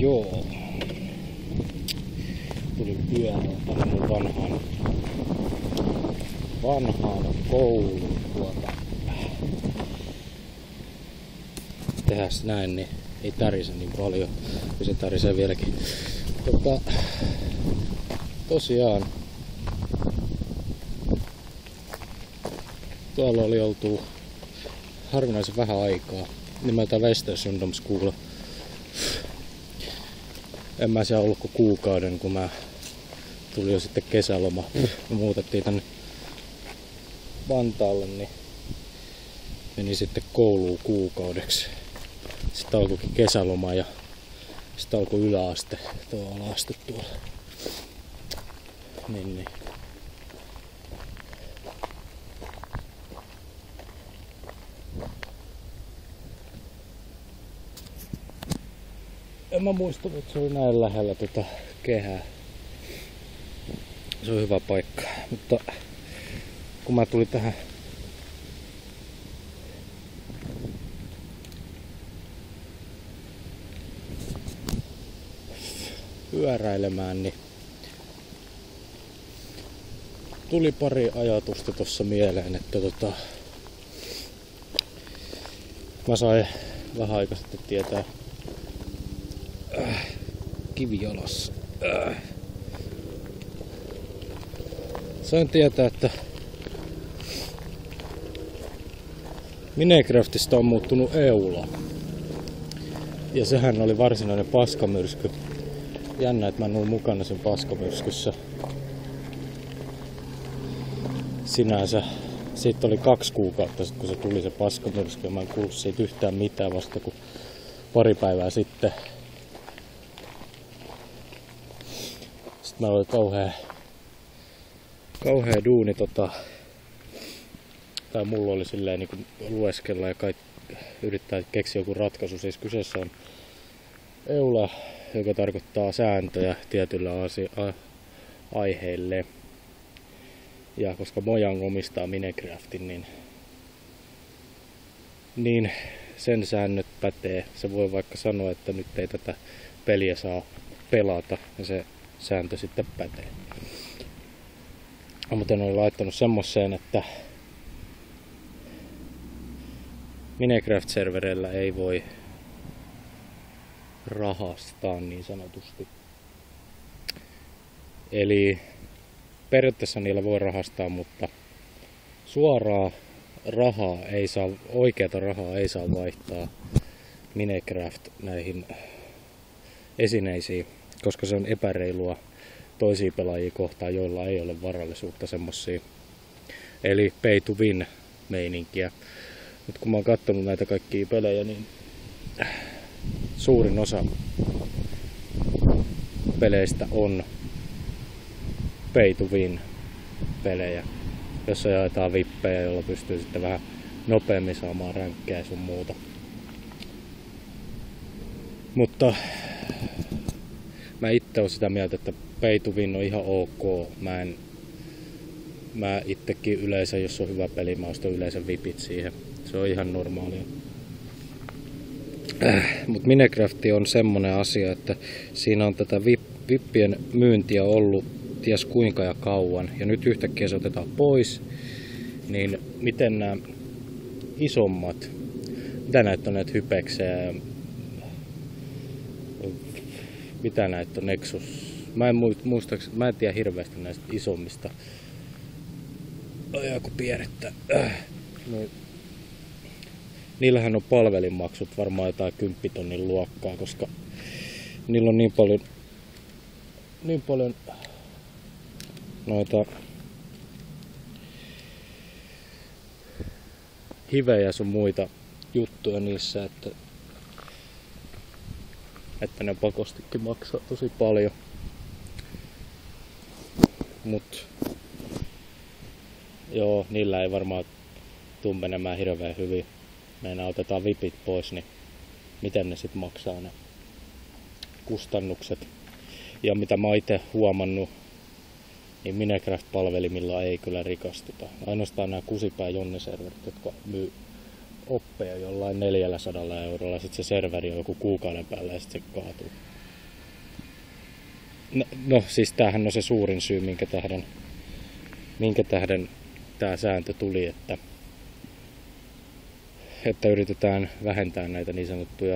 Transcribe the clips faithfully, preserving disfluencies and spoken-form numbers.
Joo. Tuli yöllä tänne mun vanhaan, vanhaan kouluun tuota. Tehäs näin, niin ei tärise niin paljon, kun se tärisee vieläkin. Tota, tosiaan, tuolla oli oltu harvinaisen vähän aikaa, nimeltä Västersundom School. En mä siellä ollut kuin kuukauden, kun mä tuli jo sitten kesäloma. Me muutettiin tänne Vantaalle, niin meni sitten kouluun kuukaudeksi. Sitten alkoikin kesäloma ja sitten alkoi yläaste, tuo ala-aste tuolla. Niin, niin. En mä muistanut, että se oli näin lähellä tota kehää. Se on hyvä paikka, mutta kun mä tulin tähän pyöräilemään, niin tuli pari ajatusta tossa mieleen, että tota, mä sain vähän aikaa sitten tietää äh, kivijalassa. Äh. Sain tietää, että Minecraftista on muuttunut Eula. Ja sehän oli varsinainen paskamyrsky. Jännä, että mä en ollut mukana sen paskamyrskyssä. Sinänsä siitä oli kaksi kuukautta sitten, kun se tuli se paskamyrsky. Mä en kuullut siitä yhtään mitään vasta kuin pari päivää sitten. Sitten mä oli kauhea, kauhea duuni tota, tai mulla oli silleen niin kuin lueskella ja kaikki yrittää keksiä joku ratkaisu. Siis kyseessä on Eula, joka tarkoittaa sääntöjä tietyllä asia, a, aiheelle. Ja koska Mojang omistaa Minecraftin, niin, niin sen säännöt pätee. Se voi vaikka sanoa, että nyt ei tätä peliä saa pelata, ja se sääntö sitten pätee. Mutta ne oli laittanut semmoseen, että Minecraft-servereillä ei voi rahastaa niin sanotusti. Eli periaatteessa niillä voi rahastaa, mutta suoraa rahaa ei saa, oikeata rahaa ei saa vaihtaa Minecraft näihin esineisiin, koska se on epäreilua toisia pelaajia kohtaan, joilla ei ole varallisuutta semmosia. Eli pay to win meininkiä. Nyt kun mä oon katsonut näitä kaikkia pelejä, niin suurin osa peleistä on pay to win pelejä, jossa jaetaan vippejä, jolla pystyy sitten vähän nopeammin saamaan ränkkejä ja sun muuta. Mutta mä itse olen sitä mieltä, että pay to win on ihan ok. Mä, en, mä itsekin yleensä, jos on hyvä peli, mä ostan yleensä vipit siihen. Se on ihan normaalia. Äh, Mutta Minecraft on semmonen asia, että siinä on tätä vip, vippien myyntiä ollut ties kuinka ja kauan. Ja nyt yhtäkkiä se otetaan pois. Niin miten nämä isommat, mitä näitä on näitä hypeksejä, mitä näitä on Nexus, mä en muista, mä en tiedä hirveästi näistä isommista. Ai kun pierettä. Äh. No, niillähän on palvelinmaksut varmaan jotain kymppitonnin luokkaa, koska niillä on niin paljon, niin paljon noita hivejä sun muita juttuja niissä, että, että ne pakostikin maksaa tosi paljon. Mut joo, niillä ei varmaan tuu menemään hirveän hyvin. Meidän otetaan vipit pois, niin miten ne sit maksaa ne kustannukset. Ja mitä mä oon ite huomannut, niin Minecraft-palvelimilla ei kyllä rikastuta. Ainoastaan nämä Kusipää Jonne-serverit, jotka myy oppeja jollain neljällä sadalla eurolla. Sitten se serveri on joku kuukauden päällä ja sitten se kaatuu. No, no siis tämähän on se suurin syy, minkä tähden, minkä tähden tämä sääntö tuli, että, että yritetään vähentää näitä niin sanottuja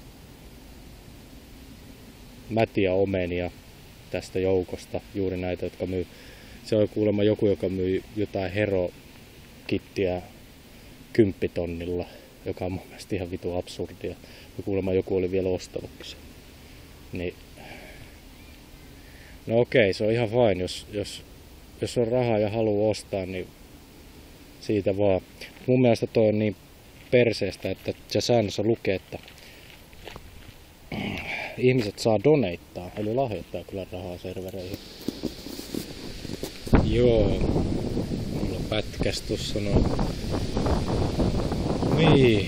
mätiä omenia tästä joukosta, juuri näitä, jotka myy. Se on kuulemma joku, joka myy jotain herokittiä kymppitonnilla, joka on mun mielestä ihan vitu absurdia. Ja kuulemma joku oli vielä ostanutkin sen. Niin. No okei, se on ihan fine, jos, jos, jos on rahaa ja haluaa ostaa, niin siitä vaan. Mun mielestä toi on niin perseestä, että se säännössä lukee, että ihmiset saa doneittaa, eli lahjoittaa kyllä rahaa servereihin. Joo, mulla pätkäs tuossa noin. Niin.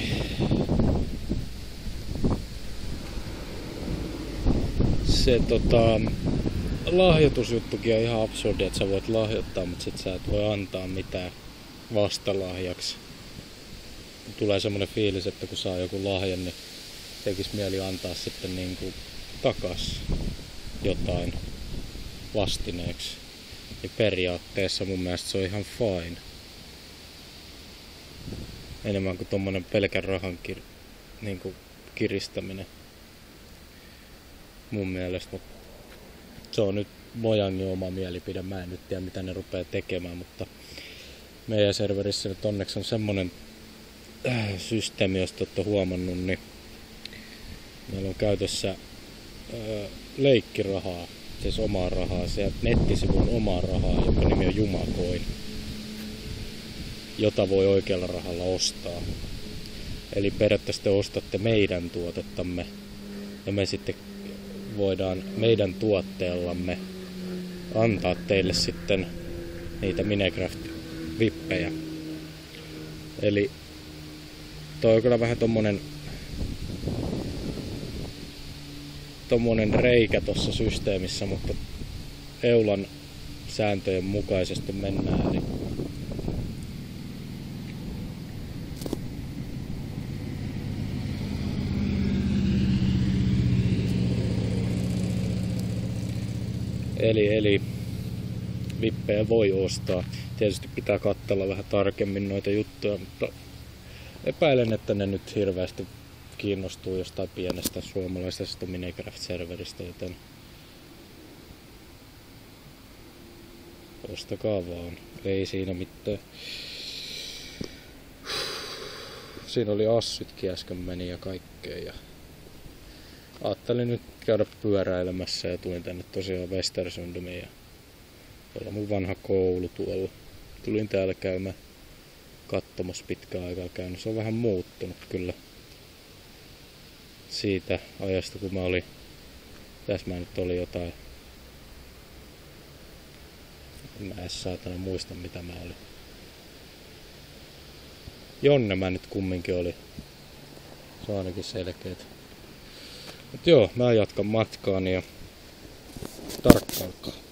Se tota, lahjoitusjuttukin on ihan absurdi, että sä voit lahjoittaa, mutta sit sä et voi antaa mitään vastalahjaksi. Tulee semmonen fiilis, että kun saa joku lahjan, niin tekis mieli antaa sitten niinku takas jotain vastineeksi. Ja periaatteessa mun mielestä se on ihan fine. Enemmän kuin tommonen pelkän rahan kir- niinku kiristäminen. Mun mielestä, mutta se on nyt Mojangin oma mielipide. Mä en nyt tiedä mitä ne rupeaa tekemään, mutta meidän serverissä nyt onneksi on semmonen äh, systeemi, jos te olette huomannut, niin meillä on käytössä äh, leikkirahaa, siis omaa rahaa, se nettisivun omaa rahaa, joka nimi on Jumacoin, jota voi oikealla rahalla ostaa. Eli periaatteessa te ostatte meidän tuotettamme ja me sitten voidaan meidän tuotteellamme antaa teille sitten niitä Minecraft-vippejä. Eli toi on kyllä vähän tommonen tommonen reikä tossa systeemissä, mutta Eulan sääntöjen mukaisesti mennään. Eli Eli, eli vippejä voi ostaa. Tietysti pitää katsella vähän tarkemmin noita juttuja, mutta epäilen, että ne nyt hirveästi kiinnostuu jostain pienestä suomalaisesta Minecraft-serveristä, joten ostakaa vaan. Ei siinä mitään. Siinä oli assytkin äsken meni ja kaikkea. Ja ajattelin nyt käydä pyöräilemässä ja tulin tänne tosiaan Westersundumiin ja tuolla mun vanha koulu tuolla. Tulin täällä käymään katsomassa pitkään aikaa käynyt. Se on vähän muuttunut kyllä siitä ajasta kun mä olin. Tässä mä nyt oli jotain. En mä edes saatana muista mitä mä olin. Jonne mä nyt kumminkin oli. Se on ainakin selkeet. Mut joo, mä jatkan matkaani ja tarkkailkaa.